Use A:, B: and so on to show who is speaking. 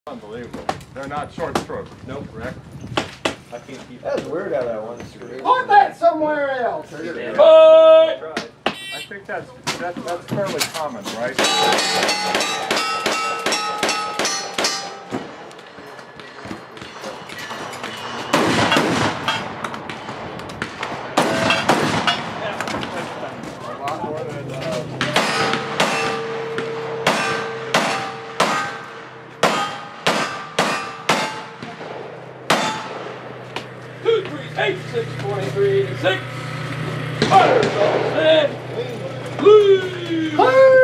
A: Unbelievable. They're not short stroke.
B: Nope, correct. I can't keep
C: That's weird how that one screw.
D: Put that somewhere else.
A: I think that's fairly common, right? A lot more than
E: 2, 3, 8, 6, 23, 6. Fire! Blue!